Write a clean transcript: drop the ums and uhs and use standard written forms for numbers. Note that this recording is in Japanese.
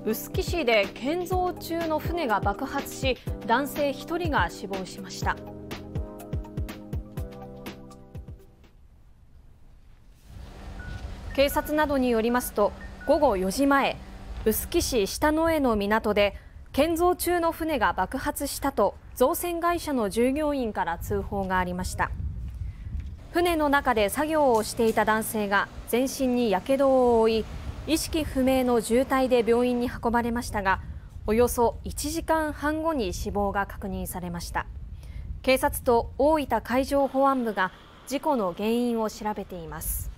臼杵市で建造中の船が爆発し、男性1人が死亡しました。警察などによりますと、午後4時前、臼杵市下野江の港で建造中の船が爆発したと造船会社の従業員から通報がありました。船の中で作業をしていた男性が全身にやけどを負い、意識不明の重体で病院に運ばれましたが、およそ1時間半後に死亡が確認されました。警察と大分海上保安部が事故の原因を調べています。